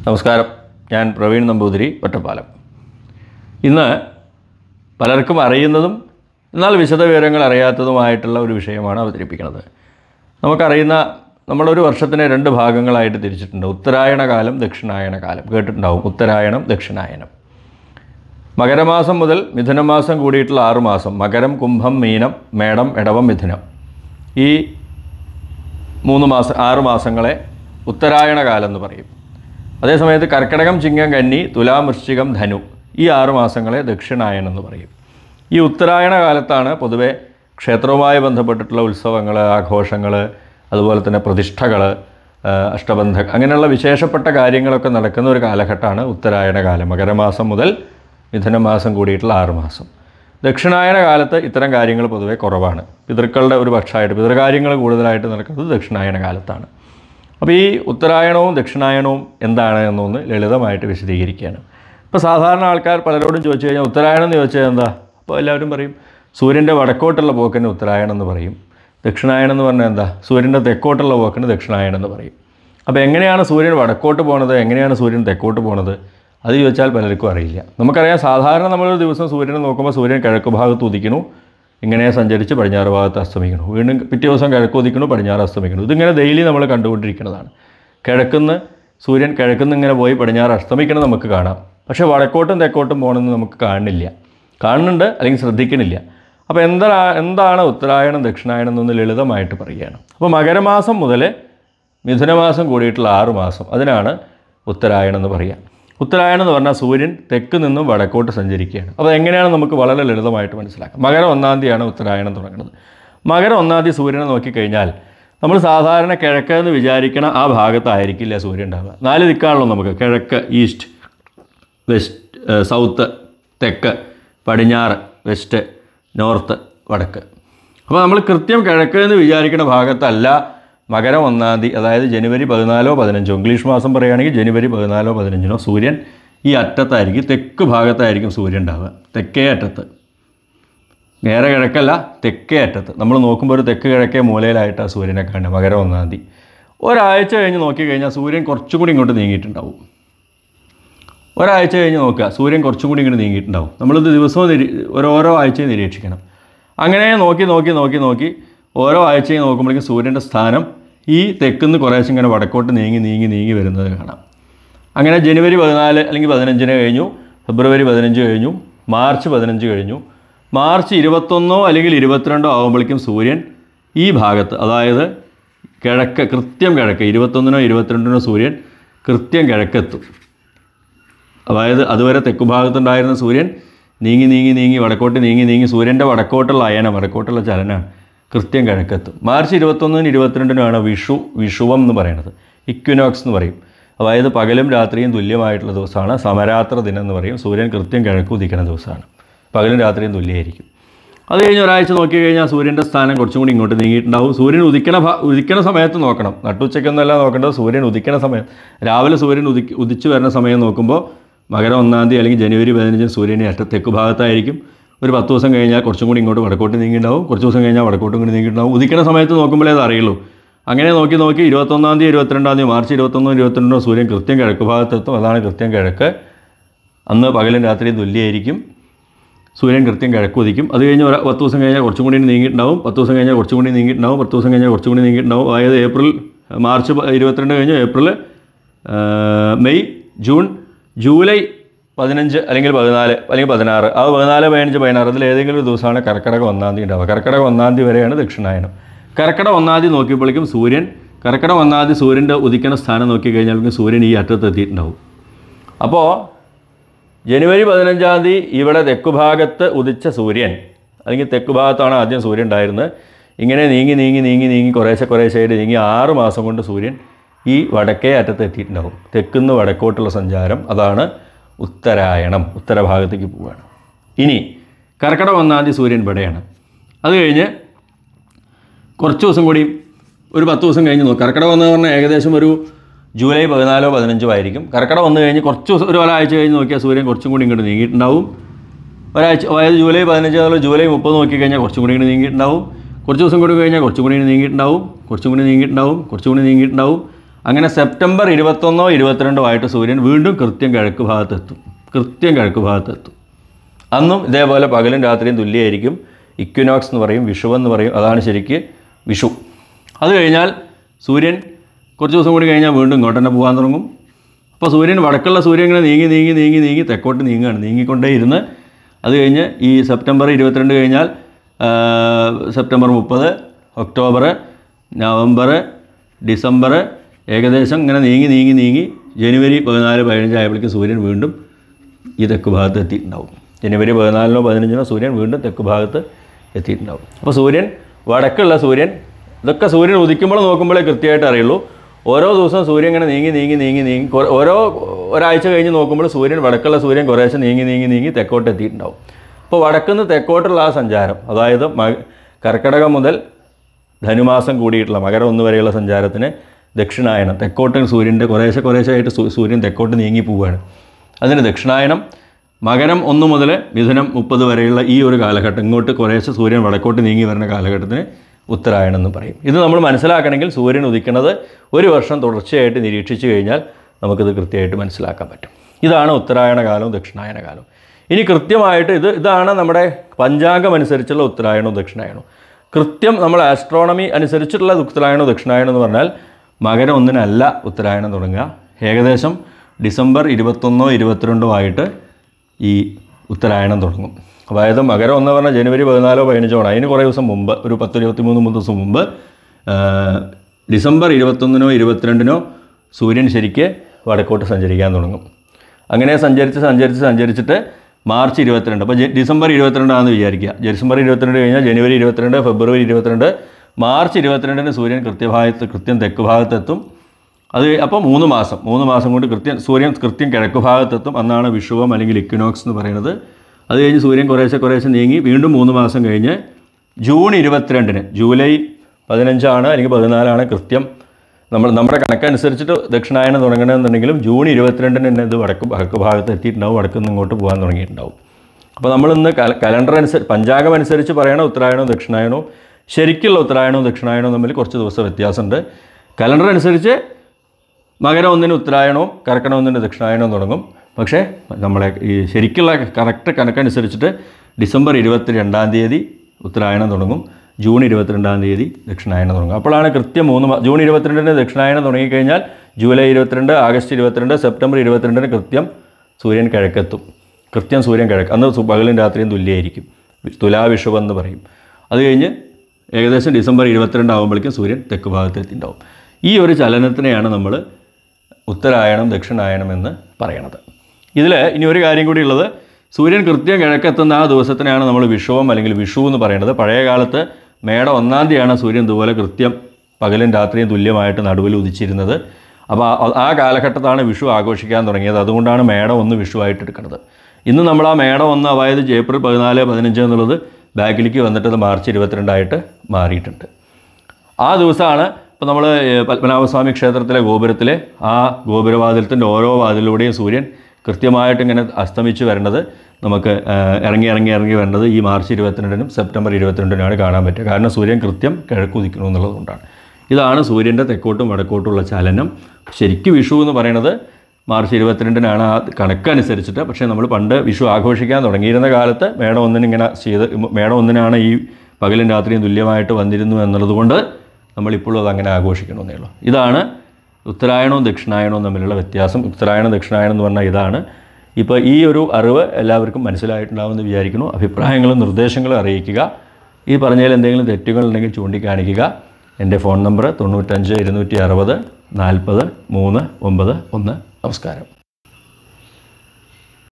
നമസ്കാരം. ഞാൻ പ്രവീൺ നമ്പൂതിരി, ഒറ്റപ്പാലം. ഇന്ന് പലർക്കും അറിയുന്നതും എന്നാൽ വിശദവിവരങ്ങൾ അറിയാത്തതുമായിട്ടുള്ള ഒരു വിഷയമാണ് അവതരിപ്പിക്കുന്നത്. നമുക്കറിയുന്ന നമ്മളൊരു വർഷത്തിനെ 2 ഭാഗങ്ങളായിട്ട് തിരിച്ചിട്ടുണ്ട്. ഉത്തരായണ കാലം, ദക്ഷിണായന കാലം കേട്ടിട്ടുണ്ടാവും. ഉത്തരായണം, ദക്ഷിണായനം. മകരമാസം മുതൽ മിഥുനമാസം കൂടിയിട്ടുള്ള 6 മാസം, മകരം, കുംഭം, മീനം, മേടം, ഇടവം, മിഥുനം, ഈ 6 മാസങ്ങളെ ഉത്തരായണ കാലം എന്ന് പറയും. അതേസമയത്ത് കർക്കിടകം, ചിങ്ങം, കന്നി, തുലാം, വൃശ്ചികം, ധനു, ഈ 6 മാസങ്ങളെ ദക്ഷിണായനം എന്ന് പറയും. ഈ ഉത്തരായണ കാലത്താണ് പൊതുവെ ക്ഷേത്രവുമായി ബന്ധപ്പെട്ടിട്ടുള്ള ഉത്സവങ്ങൾ, ആഘോഷങ്ങൾ, അതുപോലെ തന്നെ പ്രതിഷ്ഠകൾ, അഷ്ടബന്ധ, അങ്ങനെയുള്ള വിശേഷപ്പെട്ട കാര്യങ്ങളൊക്കെ നടക്കുന്ന ഒരു കാലഘട്ടമാണ് ഉത്തരായണ കാലം. മകരമാസം മുതൽ മിഥുനമാസം കൂടിയിട്ടുള്ള 6 മാസം. ദക്ഷിണായന കാലത്ത് ഇത്തരം കാര്യങ്ങൾ പൊതുവെ കുറവാണ്. പിതൃക്കളുടെ ഒരു പക്ഷമായിട്ട് പിതൃകാര്യങ്ങൾ കൂടുതലായിട്ട് നടക്കുന്നത് ദക്ഷിണായന കാലത്താണ്. അപ്പോൾ ഈ ഉത്തരായണവും ദക്ഷിണായനവും എന്താണ് എന്നൊന്ന് ലളിതമായിട്ട് വിശദീകരിക്കുകയാണ്. ഇപ്പോൾ സാധാരണ ആൾക്കാർ പലരോടും ചോദിച്ചു കഴിഞ്ഞാൽ ഉത്തരായണം എന്ന് ചോദിച്ചാൽ എന്താ? അപ്പോൾ എല്ലാവരും പറയും സൂര്യൻ്റെ വടക്കോട്ടുള്ള പോക്കിന് ഉത്തരായണം എന്ന് പറയും. ദക്ഷിണായനം എന്ന് പറഞ്ഞാൽ എന്താ? സൂര്യൻ്റെ തെക്കോട്ടുള്ള പോക്കിന് ദക്ഷിണായനം എന്ന് പറയും. അപ്പോൾ എങ്ങനെയാണ് സൂര്യൻ വടക്കോട്ട് പോണത്, എങ്ങനെയാണ് സൂര്യൻ തെക്കോട്ട് പോണത്, അത് ചോദിച്ചാൽ പലർക്കും അറിയില്ല. നമുക്കറിയാം, സാധാരണ നമ്മളൊരു ദിവസം സൂര്യനെ നോക്കുമ്പോൾ സൂര്യൻ കിഴക്ക് ഭാഗത്ത് ഉദിക്കുന്നു, ഇങ്ങനെ സഞ്ചരിച്ച് പടിഞ്ഞാറ് ഭാഗത്ത് അസ്തമിക്കുന്നു, വീണ്ടും പിറ്റേ ദിവസം കിഴക്ക് ഉദിക്കുന്നു, പടിഞ്ഞാറ് അസ്തമിക്കുന്നു. ഇതിങ്ങനെ ഡെയിലി നമ്മൾ കണ്ടുകൊണ്ടിരിക്കുന്നതാണ്. സൂര്യൻ കിഴക്കുന്ന് ഇങ്ങനെ പോയി പടിഞ്ഞാറ് അസ്തമിക്കണം നമുക്ക് കാണാം. പക്ഷേ വടക്കോട്ടും തെക്കോട്ടും പോകണമെന്ന് നമുക്ക് കാണുന്നുണ്ട് അല്ലെങ്കിൽ ശ്രദ്ധിക്കണില്ല. അപ്പോൾ എന്താണ് ഉത്തരായണം ദക്ഷിണായനം എന്നൊന്ന് ലളിതമായിട്ട് പറയുകയാണ്. അപ്പോൾ മകരമാസം മുതൽ മിഥുനമാസം കൂടിയിട്ടുള്ള 6 മാസം, അതിനാണ് ഉത്തരായണം എന്ന് പറയുക. ഉത്തരായണം എന്ന് പറഞ്ഞാൽ സൂര്യൻ തെക്ക് നിന്നും വടക്കോട്ട് സഞ്ചരിക്കുകയാണ്. അപ്പോൾ എങ്ങനെയാണ് നമുക്ക് വളരെ ലളിതമായിട്ട് മനസ്സിലാക്കാം. മകരം 1-ാം തീയതിയാണ് ഉത്തരായണം തുടങ്ങുന്നത്. മകരം 1-ാം തീയതി സൂര്യനെ നോക്കിക്കഴിഞ്ഞാൽ നമ്മൾ സാധാരണ കിഴക്ക് എന്ന് വിചാരിക്കണ ആ ഭാഗത്തായിരിക്കില്ല സൂര്യൻ ഉണ്ടാവുക. 4 ദിക്കാണല്ലോ നമുക്ക്: കിഴക്ക്, ഈസ്റ്റ്, വെസ്റ്റ്, സൗത്ത്, തെക്ക്, പടിഞ്ഞാറ്, വെസ്റ്റ്, നോർത്ത്, വടക്ക്. അപ്പോൾ നമ്മൾ കൃത്യം കിഴക്ക് എന്ന് വിചാരിക്കുന്ന ഭാഗത്തല്ല മകരം 1-ാം തീയതി, അതായത് ജനുവരി 14-ഓ 15-ഓ, ഇംഗ്ലീഷ് മാസം പറയുകയാണെങ്കിൽ ജനുവരി 14-ഓ 15-നോ സൂര്യൻ ഈ അറ്റത്തായിരിക്കും, തെക്ക് ഭാഗത്തായിരിക്കും സൂര്യൻ ഉണ്ടാവുക. തെക്കേ അറ്റത്ത്, നേരെ കിഴക്കല്ല, തെക്കേ അറ്റത്ത്. നമ്മൾ നോക്കുമ്പോൾ ഒരു തെക്ക് കിഴക്കേ മൂലയിലായിട്ടാണ് സൂര്യനെ കാണുക മകരം 1-ാം തീയതി. ഒരാഴ്ച കഴിഞ്ഞ് നോക്കിക്കഴിഞ്ഞാൽ സൂര്യൻ കുറച്ചും കൂടി ഇങ്ങോട്ട് നീങ്ങിയിട്ടുണ്ടാവും. ഒരാഴ്ച കഴിഞ്ഞ് നോക്കുക, സൂര്യൻ കുറച്ചും കൂടി ഇങ്ങോട്ട് നീങ്ങിയിട്ടുണ്ടാവും. നമ്മളിത് ദിവസവും ഓരോ ആഴ്ചയും നിരീക്ഷിക്കണം. അങ്ങനെ നോക്കി ഓരോ ആഴ്ചയും നോക്കുമ്പോഴേക്കും സൂര്യൻ്റെ സ്ഥാനം ഈ തെക്കുന്ന് കുറേശ്ശെ ഇങ്ങനെ വടക്കോട്ട് നീങ്ങി വരുന്നത് കാണാം. അങ്ങനെ ജനുവരി 14 അല്ലെങ്കിൽ 15 കഴിഞ്ഞു, ഫെബ്രുവരി 15 കഴിഞ്ഞു, മാർച്ച് 15 കഴിഞ്ഞു, മാർച്ച് 21 അല്ലെങ്കിൽ 22 ആകുമ്പോഴേക്കും സൂര്യൻ ഈ ഭാഗത്ത്, അതായത് കിഴക്ക്, കൃത്യം കിഴക്ക്, 21-നോ 22-നോ സൂര്യൻ കൃത്യം കിഴക്കെത്തും. അതായത് അതുവരെ തെക്കു ഭാഗത്തുണ്ടായിരുന്ന സൂര്യൻ നീങ്ങി വടക്കോട്ട് നീങ്ങി സൂര്യൻ്റെ വടക്കോട്ടുള്ള ചലനമാണ് കൃത്യം കിഴക്കെത്തും. മാർച്ച് 21-നും 22-നുമാണ് വിഷുവം എന്ന് പറയുന്നത്. ഇക്വിനോക്സ് എന്ന് പറയും. അതായത് പകലും രാത്രിയും തുല്യമായിട്ടുള്ള ദിവസമാണ്. സമരാത്ര ദിനം എന്ന് പറയും. സൂര്യൻ കൃത്യം കിഴക്ക് ഉദിക്കുന്ന ദിവസമാണ്. പകലും രാത്രിയും തുല്യമായിരിക്കും. അത് കഴിഞ്ഞ് ഒരാഴ്ച നോക്കി കഴിഞ്ഞാൽ സൂര്യൻ്റെ സ്ഥാനം കുറച്ചും കൂടി ഇങ്ങോട്ട് നീങ്ങിയിട്ടുണ്ടാവും. സൂര്യൻ ഉദിക്കണ സമയത്ത് നോക്കണം, നട്ടുച്ചയ്ക്കൊന്നല്ല നോക്കേണ്ടത്. സൂര്യൻ ഉദിക്കണ സമയം, രാവിലെ സൂര്യൻ ഉദിച്ചു വരുന്ന സമയം നോക്കുമ്പോൾ മകരം 1-ാം തീയതി അല്ലെങ്കിൽ ജനുവരി 15 സൂര്യൻ തെക്ക് ഭാഗത്തായിരിക്കും. ഒരു 10 ദിവസം കഴിഞ്ഞാൽ കുറച്ചും കൂടി ഇങ്ങോട്ട് വടക്കോട്ട് നീങ്ങിയിട്ടുണ്ടാവും. കുറച്ച് ദിവസം കഴിഞ്ഞാൽ വടക്കോട്ടും കൂടി നീങ്ങിയിട്ടുണ്ടാവും. ഉദിക്കണ സമയത്ത് നോക്കുമ്പോഴേ അത് അറിയുള്ളൂ. അങ്ങനെ നോക്കി 21-ാം തീയതി 22-ാം തീയതി, മാർച്ച് 21-നോ 22-നോ സൂര്യൻ കൃത്യം കിഴക്ക് ഭാഗത്തെത്തും. അതാണ് കൃത്യം കിഴക്ക്. അന്ന് പകലും രാത്രിയും തുല്യമായിരിക്കും. സൂര്യൻ കൃത്യം കിഴക്ക് ഉദിക്കും. അത് കഴിഞ്ഞ് 10 ദിവസം കഴിഞ്ഞാൽ കുറച്ചും കൂടി നീങ്ങിയിട്ടുണ്ടാവും. 10 ദിവസം കഴിഞ്ഞാൽ കുറച്ചും കൂടി നീങ്ങിയിട്ടുണ്ടാവും. 10 ദിവസം കഴിഞ്ഞാൽ കുറച്ചും കൂടി നീങ്ങിയിട്ടുണ്ടാവും. അതായത് മാർച്ച് 22 കഴിഞ്ഞ് ഏപ്രിൽ, മെയ്, ജൂൺ, ജൂലൈ 15 അല്ലെങ്കിൽ 14 അല്ലെങ്കിൽ 16, അത് 14, 15, 16 അതിൽ ഏതെങ്കിലും ഒരു ദിവസമാണ് കർക്കിടകം 1-ാം തീയതി ഉണ്ടാവുക. കർക്കിടകം 1-ാം തീയതി വരെയാണ് ദക്ഷിണായനം. കർക്കിടകം 1-ാം തീയതി നോക്കിയപ്പോഴേക്കും കർക്കിടകം 1-ാം തീയതി സൂര്യൻ്റെ ഉദിക്കുന്ന സ്ഥാനം നോക്കിക്കഴിഞ്ഞാൽ സൂര്യൻ ഈ അറ്റത്ത് എത്തിയിട്ടുണ്ടാവും. അപ്പോൾ ജനുവരി 15-ാം തീയതി ഇവിടെ തെക്കുഭാഗത്ത് ഉദിച്ച സൂര്യൻ, അല്ലെങ്കിൽ തെക്കുഭാഗത്താണ് ആദ്യം സൂര്യൻ ഉണ്ടായിരുന്നത്. ഇങ്ങനെ നീങ്ങി കുറേശ്ശെയായിട്ട് നീങ്ങി 6 മാസം കൊണ്ട് സൂര്യൻ ഈ വടക്കേ അറ്റത്ത് എത്തിയിട്ടുണ്ടാവും. തെക്കുന്ന് വടക്കോട്ടുള്ള സഞ്ചാരം, അതാണ് ഉത്തരായണം. ഉത്തരഭാഗത്തേക്ക് പോവുകയാണ്. ഇനി കർക്കിടകം 1-ാം തീയതി സൂര്യൻ ഇവിടെയാണ്. അത് കഴിഞ്ഞ് കുറച്ച് ദിവസം കൂടി, ഒരു 10 ദിവസം കഴിഞ്ഞ് നോക്കും. കർക്കിടകം എന്ന് പറഞ്ഞാൽ ഏകദേശം ഒരു ജൂലൈ 14-ഓ 15-ഓ ആയിരിക്കും. കർക്കിടകം 1 കഴിഞ്ഞ് ഒരാഴ്ച കഴിഞ്ഞ് നോക്കിയാൽ സൂര്യൻ കുറച്ചും കൂടി ഇങ്ങോട്ട് നീങ്ങിയിട്ടുണ്ടാവും. ഒരാഴ്ച, അതായത് ജൂലൈ 15 മുതൽ ജൂലൈ 30 നോക്കിക്കഴിഞ്ഞാൽ കുറച്ചും കൂടി ഇങ്ങോട്ട് നീങ്ങിയിട്ടുണ്ടാവും. കുറച്ച് ദിവസം കൂടി കഴിഞ്ഞാൽ കുറച്ചും കൂടി നീങ്ങിയിട്ടുണ്ടാവും. അങ്ങനെ സെപ്റ്റംബർ 21 22 ആയിട്ട് സൂര്യൻ വീണ്ടും കൃത്യം കിഴക്ക് ഭാഗത്തെത്തും. അന്നും ഇതേപോലെ പകലും രാത്രിയും തുല്യമായിരിക്കും. ഇക്വിനോക്സ് എന്ന് പറയും, വിഷുവെന്ന് പറയും. അതാണ് ശരിക്ക് വിഷു. അത് കഴിഞ്ഞാൽ സൂര്യൻ കുറച്ച് ദിവസം കൂടി കഴിഞ്ഞാൽ വീണ്ടും ഇങ്ങോട്ട് തന്നെ പോകാൻ തുടങ്ങും. അപ്പോൾ സൂര്യൻ വടക്കുള്ള സൂര്യൻ ഇങ്ങനെ നീങ്ങി തെക്കോട്ട് നീങ്ങിക്കൊണ്ടേ ഇരുന്ന് അത് കഴിഞ്ഞ് ഈ സെപ്റ്റംബർ 22 കഴിഞ്ഞാൽ സെപ്റ്റംബർ 30, ഒക്ടോബർ, നവംബർ, ഡിസംബർ ഏകദേശം ഇങ്ങനെ നീങ്ങി ജനുവരി 14 15 ആയപ്പോഴേക്കും സൂര്യൻ വീണ്ടും ഈ തെക്ക് ഭാഗത്ത് എത്തിയിട്ടുണ്ടാവും. ജനുവരി 14 15 സൂര്യൻ വീണ്ടും തെക്ക് ഭാഗത്ത് എത്തിയിട്ടുണ്ടാവും. അപ്പോൾ സൂര്യൻ വടക്കുള്ള സൂര്യൻ ഇതൊക്കെ സൂര്യൻ ഉദിക്കുമ്പോൾ നോക്കുമ്പോഴേ കൃത്യമായിട്ട് അറിയുള്ളൂ. ഓരോ ദിവസവും സൂര്യൻ ഇങ്ങനെ നീങ്ങി ഒരാഴ്ച കഴിഞ്ഞ് നോക്കുമ്പോൾ സൂര്യൻ വടക്കുള്ള സൂര്യൻ കുറേശ്ശെ നീങ്ങി തെക്കോട്ട് എത്തിയിട്ടുണ്ടാവും. അപ്പോൾ വടക്കുനിന്ന് തെക്കോട്ടുള്ള ആ സഞ്ചാരം, അതായത് കർക്കിടകം മുതൽ ധനുമാസം കൂടിയിട്ടുള്ള മകരം 1 വരെയുള്ള സഞ്ചാരത്തിന് ദക്ഷിണായനം, തെക്കോട്ട് സൂര്യൻ്റെ കുറേശ്ശെയായിട്ട് സൂര്യൻ തെക്കോട്ട് നീങ്ങി പോവുകയാണ്. അതിന് ദക്ഷിണായനം. മകരം 1 മുതൽ മിഥുനം 30 വരെയുള്ള ഈ ഒരു കാലഘട്ടം, ഇങ്ങോട്ട് കുറേശ്ശെ സൂര്യൻ വടക്കോട്ട് നീങ്ങി വരുന്ന കാലഘട്ടത്തിന് ഉത്തരായണം എന്ന് പറയും. ഇത് നമ്മൾ മനസ്സിലാക്കണമെങ്കിൽ സൂര്യൻ ഉദിക്കുന്നത് ഒരു വർഷം തുടർച്ചയായിട്ട് നിരീക്ഷിച്ചു കഴിഞ്ഞാൽ നമുക്കിത് കൃത്യമായിട്ട് മനസ്സിലാക്കാൻ പറ്റും. ഇതാണ് ഉത്തരായണ കാലവും ദക്ഷിണായന കാലവും. ഇനി കൃത്യമായിട്ട് ഇതാണ് നമ്മുടെ പഞ്ചാംഗം അനുസരിച്ചുള്ള ഉത്തരായണവും ദക്ഷിണായനവും. കൃത്യം നമ്മൾ ആസ്ട്രോണമി അനുസരിച്ചിട്ടുള്ള ഉത്തരായണവും ദക്ഷിണായനം എന്ന് പറഞ്ഞാൽ മകരം 1 ഉത്തരായണം തുടങ്ങുക. ഏകദേശം ഡിസംബർ 21 22 ആയിട്ട് ഈ ഉത്തരായണം തുടങ്ങും. അതായത് മകരം 1 പറഞ്ഞാൽ ജനുവരി 14 15 അതിന് കുറേ ദിവസം മുമ്പ്, ഒരു 10 23 ദിവസം മുമ്പ് ഡിസംബർ 21 22 സൂര്യൻ ശരിക്ക് വടക്കോട്ട് സഞ്ചരിക്കാൻ തുടങ്ങും. അങ്ങനെ സഞ്ചരിച്ചിട്ട് മാർച്ച് 22, അപ്പോൾ ഡിസംബർ 22 ആണെന്ന് വിചാരിക്കുക. ഡിസംബർ 22 കഴിഞ്ഞാൽ ജനുവരി 22, ഫെബ്രുവരി 22, മാർച്ച് 22 സൂര്യൻ കൃത്യം തെക്ക് ഭാഗത്തെത്തും. അത് അപ്പോൾ 3 മാസം കൊണ്ട് സൂര്യൻ കൃത്യം കിഴക്ക് ഭാഗത്തെത്തും. അന്നാണ് വിഷുവം അല്ലെങ്കിൽ ഇക്വിനോക്സ് എന്ന് പറയുന്നത്. അത് കഴിഞ്ഞ് സൂര്യൻ കുറേശ്ശെ നീങ്ങി വീണ്ടും 3 മാസം കഴിഞ്ഞ് ജൂൺ 22, ജൂലൈ 15 അല്ലെങ്കിൽ 14 കൃത്യം നമ്മുടെ കണക്കനുസരിച്ചിട്ട് ദക്ഷിണായനം തുടങ്ങണമെന്നുണ്ടെങ്കിലും ജൂൺ 22 തന്നെ ഇത് വടക്ക് ഭാഗത്ത് എത്തിയിട്ടുണ്ടാവും. വടക്കുനിന്ന് ഇങ്ങോട്ട് പോകാൻ തുടങ്ങിയിട്ടുണ്ടാവും. അപ്പോൾ നമ്മളിന്ന് കലണ്ടർ പഞ്ചാംഗം അനുസരിച്ച് പറയണ ഉത്തരായണവും ദക്ഷിണായനവും ശരിക്കുള്ള ഉത്തരായണവും ദക്ഷിണായനവും തമ്മിൽ കുറച്ച് ദിവസം വ്യത്യാസമുണ്ട്. കലണ്ടർ അനുസരിച്ച് മകരം 1 ഉത്തരായണവും കർക്കിടകം 1 ദക്ഷിണായനവും തുടങ്ങും. പക്ഷേ നമ്മളെ ഈ ശരിക്കുള്ള കറക്റ്റ് കണക്കനുസരിച്ചിട്ട് ഡിസംബർ 22 ഉത്തരായണം തുടങ്ങും, ജൂൺ 22 ദക്ഷിണായനം തുടങ്ങും. അപ്പോഴാണ് കൃത്യം ജൂൺ 22 ദക്ഷിണായനം തുടങ്ങിക്കഴിഞ്ഞാൽ ജൂലൈ 22, ആഗസ്റ്റ് 22, സെപ്റ്റംബർ 22 കൃത്യം സൂര്യൻ കിഴക്കെത്തും. അന്ന് പകലും രാത്രിയും തുല്യമായിരിക്കും. തുലാവിഷുവെന്ന് പറയും. അത് കഴിഞ്ഞ് ഏകദേശം ഡിസംബർ 22 ആകുമ്പോഴേക്കും സൂര്യൻ തെക്ക് ഭാഗത്ത് എത്തിയിട്ടുണ്ടാവും. ഈ ഒരു ചലനത്തിനെയാണ് നമ്മൾ ഉത്തരായണം ദക്ഷിണായനം എന്ന് പറയണത്. ഇതിൽ ഇനി ഒരു കാര്യം കൂടി ഉള്ളത്, സൂര്യൻ കൃത്യം കിഴക്കെത്തുന്ന ആ ദിവസത്തിനാണ് നമ്മൾ വിഷുവം അല്ലെങ്കിൽ വിഷു എന്ന് പറയുന്നത്. പഴയ കാലത്ത് മേട 1 തീയതിയാണ് സൂര്യൻ ഇതുപോലെ കൃത്യം പകലും രാത്രിയും തുല്യമായിട്ട് നടുവിൽ ഉദിച്ചിരുന്നത്. അപ്പോൾ ആ കാലഘട്ടത്താണ് വിഷു ആഘോഷിക്കാൻ തുടങ്ങിയത്. അതുകൊണ്ടാണ് മേട 1 വിഷുവായിട്ട് എടുക്കുന്നത്. ഇന്ന് നമ്മൾ ആ മേട 1 അതായത് ഏപ്രിൽ 14 15 എന്നുള്ളത് ബാക്കിലേക്ക് വന്നിട്ട് മാർച്ച് 22 മാറിയിട്ടുണ്ട്. ആ ദിവസമാണ് ഇപ്പോൾ നമ്മൾ പത്മനാഭസ്വാമി ക്ഷേത്രത്തിലെ ഗോപുരത്തിലെ ആ ഗോപുരവാതിലത്തിൻ്റെ ഓരോ വാതിലൂടെയും സൂര്യൻ കൃത്യമായിട്ട് ഇങ്ങനെ അസ്തമിച്ച് വരേണ്ടത് നമുക്ക് ഇറങ്ങി വരേണ്ടത് ഈ മാർച്ച് 22 സെപ്റ്റംബർ 22 കാണാൻ പറ്റുക. കാരണം സൂര്യൻ കൃത്യം കിഴക്കുദിക്കണം എന്നുള്ളതുകൊണ്ടാണ്. ഇതാണ് സൂര്യൻ്റെ തെക്കോട്ടും വടക്കോട്ടുമുള്ള ചലനം. ശരിക്കും വിഷു എന്ന് പറയുന്നത് മാർച്ച് 22 ആ കണക്കനുസരിച്ചിട്ട്. പക്ഷേ നമ്മൾ പണ്ട് വിഷു ആഘോഷിക്കാൻ തുടങ്ങിയിരുന്ന കാലത്ത് മേട 1 ഈ പകലും രാത്രിയും തുല്യമായിട്ട് വന്നിരുന്നു എന്നുള്ളതുകൊണ്ട് നമ്മളിപ്പോഴും അതങ്ങനെ ആഘോഷിക്കണമെന്നേ ഉള്ളൂ. ഇതാണ് ഉത്തരായണവും ദക്ഷിണായനവും തമ്മിലുള്ള വ്യത്യാസം. ഉത്തരായണം ദക്ഷിണായനം എന്ന് പറഞ്ഞാൽ ഇതാണ്. ഇപ്പോൾ ഈ ഒരു അറിവ് എല്ലാവർക്കും മനസ്സിലായിട്ടുണ്ടാവുമെന്ന് വിചാരിക്കുന്നു. അഭിപ്രായങ്ങളും നിർദ്ദേശങ്ങളും അറിയിക്കുക. ഈ പറഞ്ഞതിൽ എന്തെങ്കിലും തെറ്റുകളുണ്ടെങ്കിൽ ചൂണ്ടിക്കാണിക്കുക. എൻ്റെ ഫോൺ നമ്പർ 95 260 40 391. നമസ്കാരം.